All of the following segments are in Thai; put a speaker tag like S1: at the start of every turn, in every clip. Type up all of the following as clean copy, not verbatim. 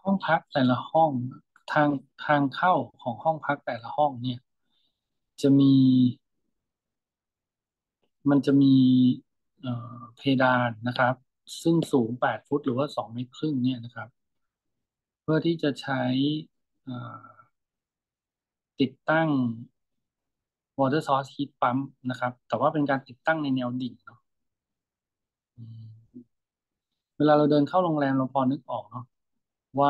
S1: ห้องพักแต่ละห้องทางทางเข้าของห้องพักแต่ละห้องเนี่ยจะมีมันจะมีเพดานนะครับซึ่งสูง8 ฟุตหรือว่า2 เมตรครึ่งเนี่ยนะครับเพื่อที่จะใช้เอ่อติดตั้ง water source heat pump นะครับแต่ว่าเป็นการติดตั้งในแนวดิ่งเนาะอืมเวลาเราเดินเข้าโรงแรมเราพอนึกออกเนาะว่า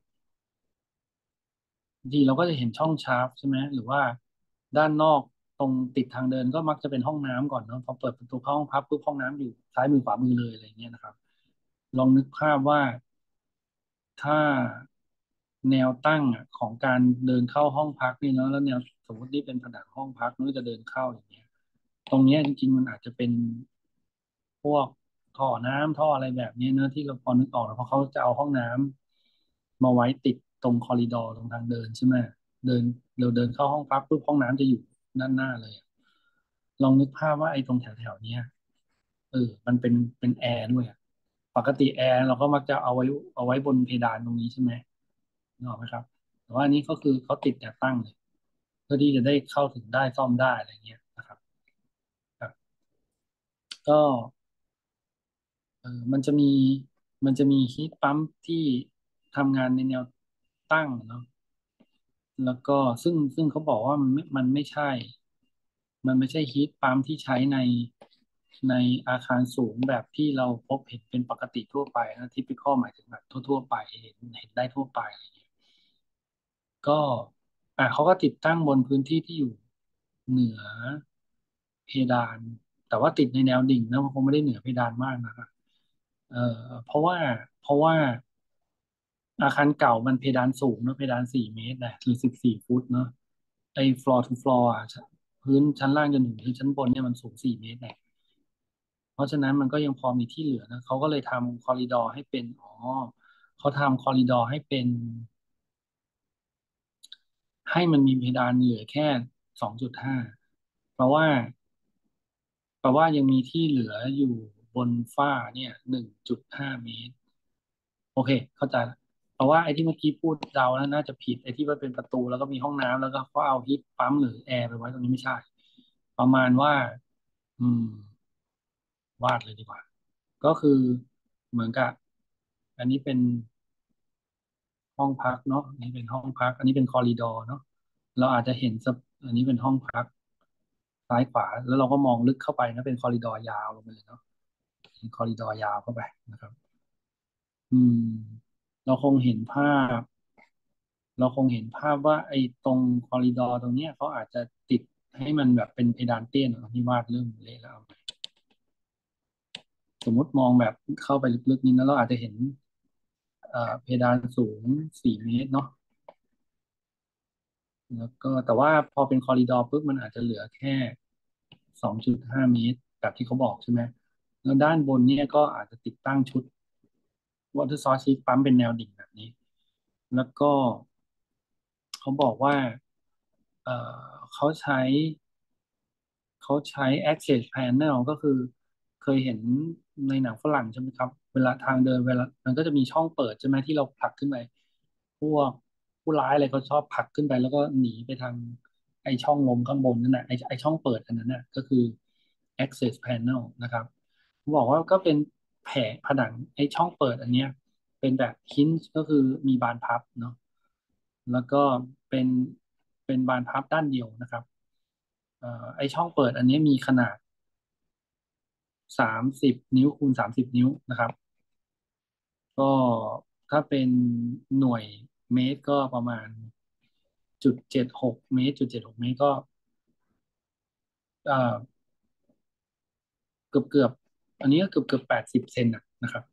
S1: บางทีเราก็จะเห็นช่องชาร์ปใช่ไหมหรือว่าด้านนอกตรงติดทางเดินก็มักจะเป็นห้องน้ำก่อนเนาะพอเปิดประตูเข้าห้องพักปุ๊บห้องน้ำอยู่ซ้ายมือขวามือเลยอะไรเงี้ยนะครับลองนึกภาพว่าถ้าแนวตั้งอะของการเดินเข้าห้องพักนี่เนาะแล้วแนวสมมตินี่เป็นผนังห้องพักนู้นจะเดินเข้าอย่างเงี้ยตรงเนี้ยจริงๆมันอาจจะเป็นพวกท่อน้ำท่ออะไรแบบนี้เนอะที่เราพอนึกออกแล้วเพราะเขาจะเอาห้องน้ำมาไว้ติดตรงคอริดอร์ตรงทางเดินใช่ไหม เดินเราเดินเข้าห้องพักปุ๊บห้องน้ำจะอยู่ด้านหน้าเลยอะลองนึกภาพว่าไอ้ตรงแถวๆเนี้ยมันเป็นแอร์ด้วยอะปกติแอร์เราก็มักจะเอาไว้บนเพดานตรงนี้ใช่ไหมนึกออกไหมครับแต่ว่าอันนี้ก็คือเขาติดแต่ตั้งเลยเพื่อที่จะได้เข้าถึงได้ซ่อมได้อะไรเงี้ยนะครับครับก็มันจะมีฮีทปั๊มที่ทำงานในแนวตั้งเนาะ แล้วก็ซึ่งเขาบอกว่ามันไม่ใช่ฮีทปั๊มที่ใช้ในอาคารสูงแบบที่เราพบเห็นเป็นปกติทั่วไปนะทิปิคอลหมายถึงแบบทั่วๆไปเห็นได้ทั่วไปอะไรอย่างเงี้ยก็เขาก็ติดตั้งบนพื้นที่ที่อยู่เหนือเพดานแต่ว่าติดในแนวดิ่งนะมันคงไม่ได้เหนือเพดานมากนะครับเอ่อเพราะว่าเพราะว่าอาคารเก่ามันเพดานสูงเนอะเพดาน4 เมตรนะหรือ14 ฟุตเนอะไอ้ floor to floor อ่ะพื้นชั้นล่างจนถึงพื้นชั้นบนเนี่ยมันสูง4 เมตรเนี่ยเพราะฉะนั้นมันก็ยังพอมีที่เหลือนะเขาก็เลยทำคอริดอร์ให้เป็นเขาทำคอริดอร์ให้เป็นให้มันมีเพดานเหลือแค่2.5เพราะว่ายังมีที่เหลืออยู่บนฝ้าเนี่ย1.5 เมตร โอเคเข้าใจละเพราะว่าไอ้ที่เมื่อกี้พูดเดาแล้วน่าจะผิดไอ้ที่ว่าเป็นประตูแล้วก็มีห้องน้ำแล้วก็เขาเอาฮีทปั๊มหรือแอร์ไปไว้ตรงนี้ไม่ใช่ประมาณว่าอืมวาดเลยดีกว่าก็คือเหมือนกับอันนี้เป็นห้องพักเนาะอันนี้เป็นห้องพักอันนี้เป็นคอริดอร์เนาะเราอาจจะเห็นสักอันนี้เป็นห้องพักซ้ายขวาแล้วเราก็มองลึกเข้าไปนะเป็นคอริดอร์ยาวลงไปเลยเนาะเป็นคอริดอร์ยาวเข้าไปนะครับอืมเราคงเห็นภาพ เราคงเห็นภาพว่าไอ้ตรงคอริดอร์ตรงเนี้ยเขาอาจจะติดให้มันแบบเป็นเพดานเตี้ยนอะที่วาดเริ่มเละแล้วสมมติมองแบบเข้าไปลึกๆนี้นะเราอาจจะเห็นเพดานสูง4 เมตรเนาะแล้วก็แต่ว่าพอเป็นคอริดอร์ปุ๊บมันอาจจะเหลือแค่2.5 เมตรแบบที่เขาบอกใช่ไหมแล้วด้านบนเนี่ยก็อาจจะติดตั้งชุด water source heat pump เป็นแนวดิ่งแบบนี้แล้วก็เขาบอกว่าเอ่เขาใช้ access panel ก็คือเคยเห็นในหนังฝรั่งใช่ไหมครับเวลาทางเดินเวลามันก็จะมีช่องเปิดใช่ไหมที่เราผลักขึ้นไปพวกผู้ร้ายอะไรเขาชอบผลักขึ้นไปแล้วก็หนีไปทางไอช่องลมข้างบนนั่นแหละไอช่องเปิดอันนั้นน่ะก็คือ access panel นะครับผมบอกว่าก็เป็นแผงผนังไอช่องเปิดอันเนี้ยเป็นแบบ hinge ก็คือมีบานพับเนาะแล้วก็เป็นบานพับด้านเดียวนะครับ ไอช่องเปิดอันนี้มีขนาด30 นิ้วคูณ30 นิ้วนะครับก็ถ้าเป็นหน่วยเมตรก็ประมาณ0.76 เมตรก็เอ่อเกือบอันนี้ก็เกือบ80 เซนนะครับ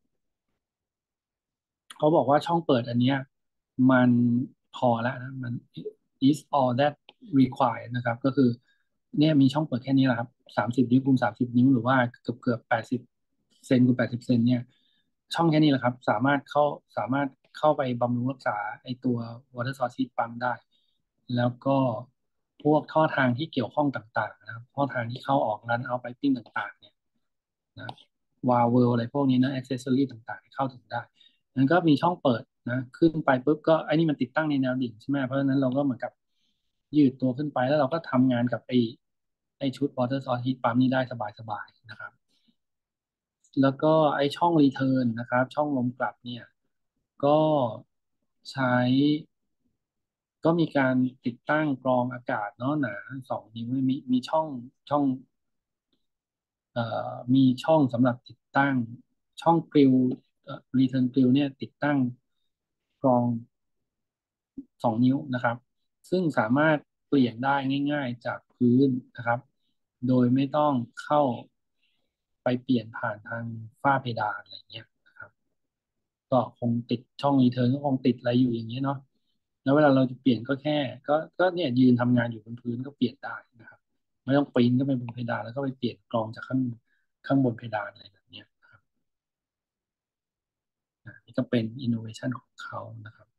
S1: เขาบอกว่าช่องเปิดอันเนี้ยมันพอแล้วนะมัน is all that required นะครับก็คือเนี่ยมีช่องเปิดแค่นี้แหละครับ30 นิ้วคูณ30 นิ้วหรือว่าเกือบ80 เซนคูณ80 เซนเนี่ยช่องแค่นี้แหละครับสามารถเข้าไปบำรุงรักษาไอตัว water source heat pump ได้แล้วก็พวกท่อทางที่เกี่ยวข้องต่างๆนะครับท่อทางที่เข้าออกรันเอา piping ต่างๆเนี่ยนะวาล์วเวลอะไรพวกนี้นะ accessory ต่างๆเข้าถึงได้นั้นก็มีช่องเปิดนะขึ้นไปปุ๊บก็ไอ้นี่มันติดตั้งในแนวดิ่งใช่ไหมเพราะฉะนั้นเราก็เหมือนกับยืดตัวขึ้นไปแล้วเราก็ทำงานกับไอ้ชุด water source heat pump นี่ได้สบายๆนะครับแล้วก็ไอ้ช่องรีเทิร์นนะครับช่องลมกลับเนี่ยก็ใช้ก็มีการติดตั้งกรองอากาศเนาะหนา2 นิ้วมีช่องมีช่องสำหรับติดตั้งช่องกริลรีเทิร์นกริลเนี่ยติดตั้งกรอง 2 นิ้วนะครับซึ่งสามารถเปลี่ยนได้ง่ายๆจากพื้นนะครับโดยไม่ต้องเข้าไปเปลี่ยนผ่านทางฝ้าเพดานอะไรเงี้ยนะครับก็คงติดช่องรีเทิร์นก็คงติดอะไรอยู่อย่างเงี้ยเนาะแล้วเวลาเราจะเปลี่ยนก็แค่ก็เนี่ยยืนทำงานอยู่บนพื้นก็เปลี่ยนได้นะครับไม่ต้องปีนก็ไปบนเพดานแล้วก็ไปเปลี่ยนกรองจากข้างบนเพดานอะไรแบบเนี้ยนะครับนี่ก็เป็นอินโนเวชันของเขานะครับ